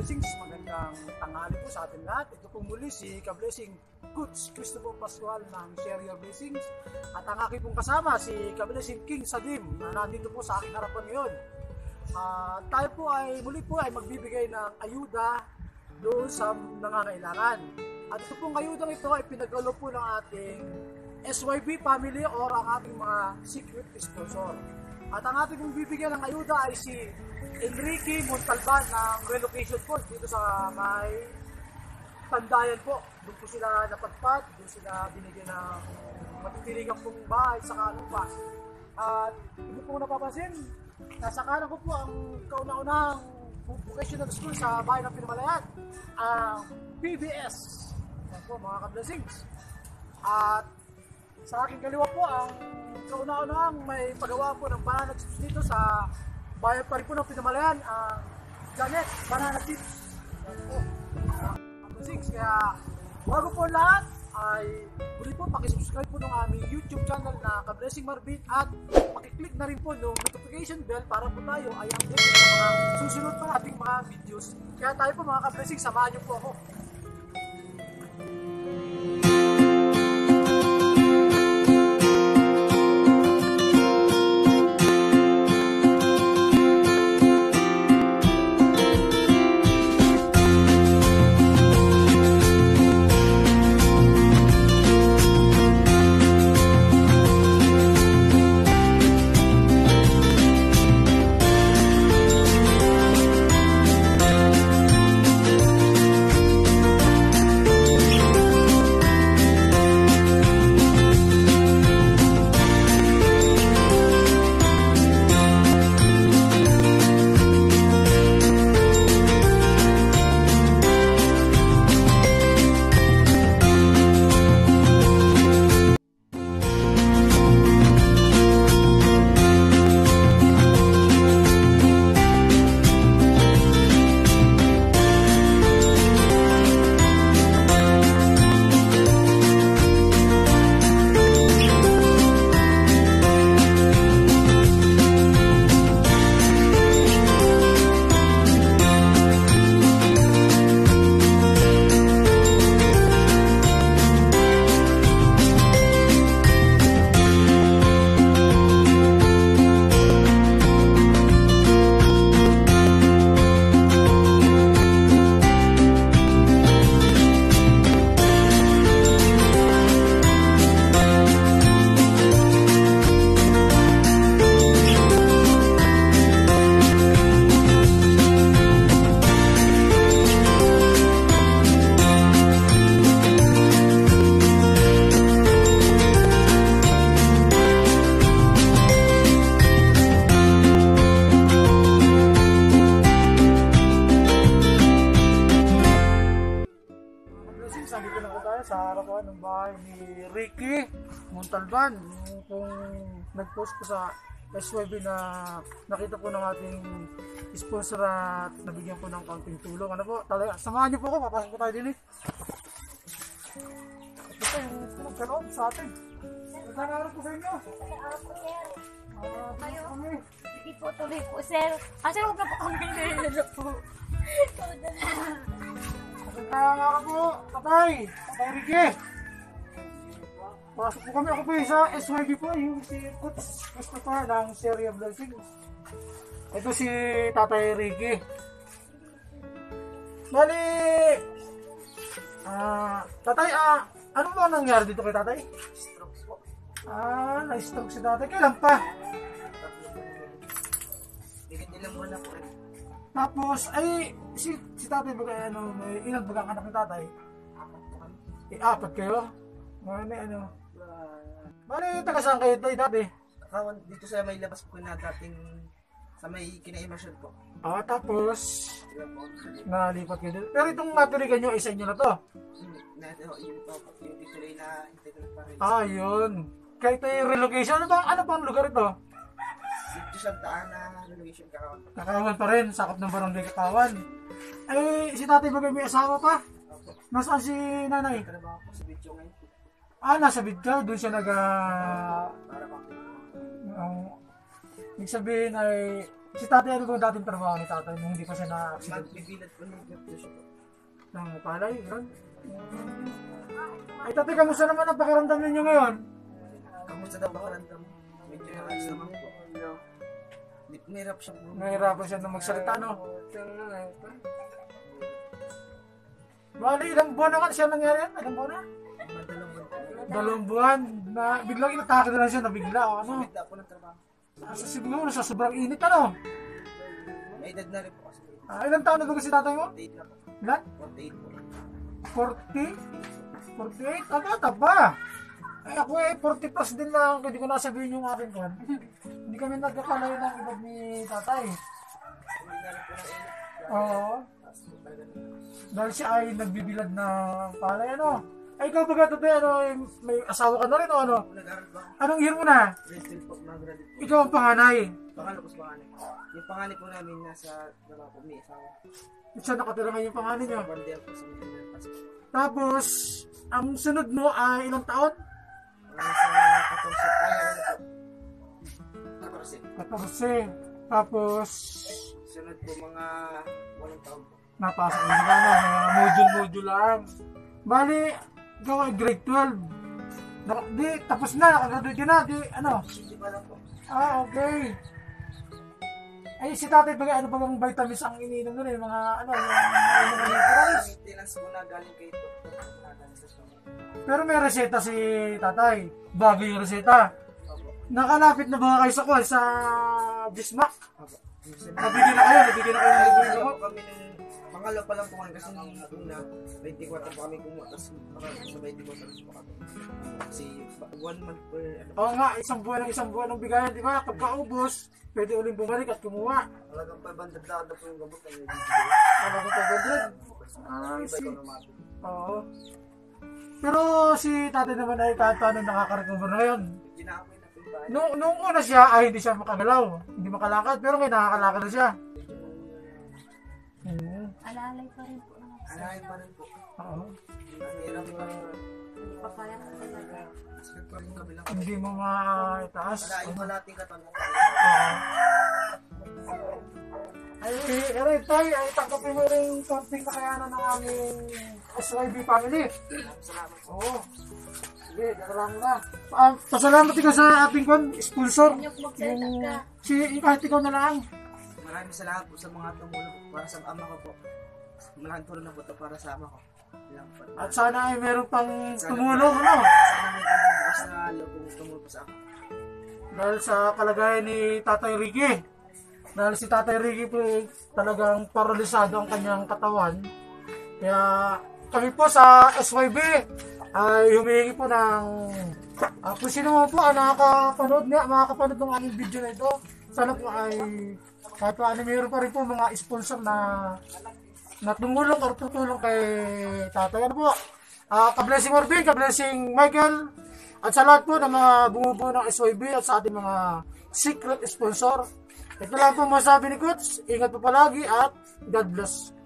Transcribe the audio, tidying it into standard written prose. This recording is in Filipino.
Blessings, magandang tanghali po sa atin lahat. Ito po muli si Ka-Blessing Coach Christopher Pascual ng Share Your Blessings. At ang aking pong kasama si Ka-Blessing King Sadim na nandito po sa aking harapan ngayon. Tayo po ay muli po ay magbibigay ng ayuda doon sa nangangailangan. At ito pong ayudang ito ay pinagkaloob po ng ating SYB family or ang ating mga secret sponsor. At ang ating pong bibigyan ng ayuda ay si Enrique Montalban ng relocation po dito sa may Pandayan po. Doon po sila napagpad, doon sila binigyan ng matitiligang pong bahay sa kalupa. At hindi po napapansin, nasa kanan ko po ang kauna-unang vocational school sa bayan ng Pinamalayan, ang PBS. Yan po mga ka-blessings. At sa aking kaliwa po ang kauna-unang may pagawa po ng banana chips dito sa bayan pa rin po ng Pinamalayan, ang Janet Banana Chips. Yan po. Kaya bago po lahat ay muli po pakisubscribe po ng aming YouTube channel na Ka-Blessing Marbit at pakiclick na rin po ng notification bell para po tayo ay update sa mga susunod pa ating mga videos. Kaya tayo po mga Ka-Blessing, samahan niyo po ako. Nandito na po tayo sa harapan ng bahay ni Ricky Montalban. Yung kung nag-post ko sa SYB na nakita po ng ating sponsor at nabigyan po ng kaunting tulong. Ano po, talaga, samahan niyo po ako, papasok po tayo din eh. Ito po yung nagkaloob sa atin. Magandang araw po sa inyo. Magandang araw po, sir. Tayo kami. Hindi po tuloy po, sir. Sir, huwag na po kami nilililo po. Magandang araw po, Tatay Ricky. Pasok po kami, ako po yung sa SYB po, yung si Coach Christopher ng Share Your Blessings. Ito si Tatay Ricky. Bali, Tatay, ano ba nangyari dito kay Tatay? Stroke po. Na-stroke si Tatay. Kailan pa? Bigit nila muna po eh. Tapos, ay, si Tatay, baga, ano, may ilang bagang anak ni Tatay? Apat po kami. Apat kayo? Ano? Bali, taga saan kayo tayo dati? Kawan dito sa may labas po na dating sa may kina-immersion po. Tapos, Diba po? nalipat kayo dito. Pero itong natirikan nyo, isa nyo na to? Yung tuloy na integral pa rin. Yun. Kahit tayo relocation, ano bang lugar ito? Dito sa daan na renovation Kakawan. Kakawan pa rin, sakop ng barangay Kakawan. Ay, si tatay ba may asawa pa? Opo. Nasaan si nanay? Trabaho po sa video ngayon po. Nasa Bidyaw, doon siya Para po. ibig sabihin ay Si tatay, ano bang dating trabaho ni tatay nung hindi pa siya na-accident? Magbibilad po ng siya po. Ng palay, yun. Ay tatay, kamusta naman ang pakiramdam ninyo ngayon? Kamusta daw makaramdam? Medyo nakasama po. Nahirap siya po. Nahirapan siya na magsalita, no? Bali, ilang buwan naman siya nangyari yan? Ilang buwan na? Madalawang po. 2 buwan na biglang inatake na lang siya, nabigla o ano? Bigla po ng trabaho. Sa siguro, sa sobrang init, ano? May edad na rin po kasi. Ilang taon na ba si tatay mo? 48 na po. Ilan? 48 po. 40? 48? Ang bata pa! Ay ako 40 plus din lang, hindi ko nasabihin yung akin kon. Hindi kami nagkakalayo ng edad ni tatay. Hindi na rin po ng init. Oo. Dahil siya ay nagbibilad na palay, ano? Ay, ikaw baga tatay, ano, may asawa ka na rin o ano? Nag-aaral ba? Anong year mo na? Still po, mag-graduate po. Ikaw ang panganay. Pangalo po sa panganay. Yung panganay po namin nasa trabaho po, may asawa. Siya nakatira ngayon yung panganay niya. Bandel po sa mga pasok. Tapos, ang sunod mo ay ilang taon? Sa 14. Ay, ano po? 14. 14. Tapos, Sunod po mga 8 taon po. napasok mo na na, mga module lang. Bali, ikaw ay grade 12. Di, tapos na, nakagraduate ka na, di, ano? Hindi pa lang po. Ah, okay. Ay, si tatay bagay, ano pa bang vitamins ang iniinom nun eh, mga, ano, yung minerals. Maintenance po na galing kay doktor. Galing sa stomach. Pero may reseta si tatay, bago yung reseta. Opo. Nakalapit na ba kayo sa call, sa Bismack? Opo. Nabigyan na kayo ng libre Ayun mo. po kami nung pangalaw pa lang po kami kasi nung una 24 po kami kumuha tapos sa 24 po kami kasi 1 month per ano. Oo nga, isang buwan ang bigayan, di ba? Pagkaubos, pwede uling bumalik at kumuha. Talagang 500 na po yung gamot na nabibigay. Wala kong pagkadred. Ah, Iba si... ikaw na mabili. Oo. Pero si tatay naman ay kahit paano nakaka-recover na ngayon. Ginaamoy na po yung bahay. Nung una siya ay hindi siya makagalaw, hindi makalakad, pero ngayon nakakalakad na siya. Alalay pa rin po naman. Anahin pa rin po. Oo. Hirap pa rin. Papaya na talaga. Sakit pa yung kabilang. Hindi mo maitaas. Malaing malating katawan. Ay, aray tayo, ay tanggapin mo rin yung konting kakayanan ng aming SYB family. Salamat. Oo. Sige, nakarami na. Pasalamat ikaw sa ating sponsor. Huwag niyo po magsalita ka. Kahit ikaw na lang. Maraming salamat po sa mga tumulong para sa ama ko po. Malaking tulong na po ito para sa ama ko. Lang po. At sana ay meron pang tumulong, ano? Sana may bukas na loob kong tumulong po sa ako. Dahil sa kalagayan ni Tatay Ricky. Dahil si Tatay Ricky po talagang paralisado ang kanyang katawan. Kaya kami po sa SYB ay humihingi po ng kung sino mo po ang makakapanood ng aming video na ito. Sana po ay kahit paano mayroon pa rin po mga sponsor na tumulong o tutulong kay tatay. Ano po? Ka-blessing Orbin, ka-blessing Michael, at sa lahat po ng mga bumubuo ng SYB at sa ating mga secret sponsor. Ito lang po masabi ni Coach. Ingat po palagi at God bless.